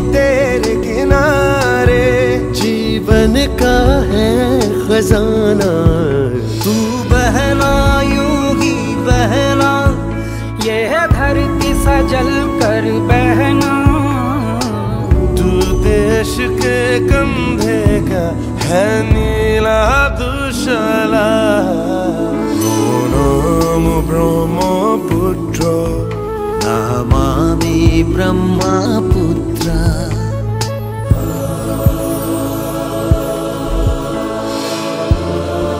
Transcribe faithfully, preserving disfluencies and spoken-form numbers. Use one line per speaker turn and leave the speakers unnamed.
तेरे किनारे, जीवन का है खजाना।
तू बहना यूं ही बहना, ये धरती सजल कर बहना।
तू देश के कंधे का है नीला दुशाला। नमामि ब्रह्मपुत्र,
नमामि ब्रह्मपुत्र।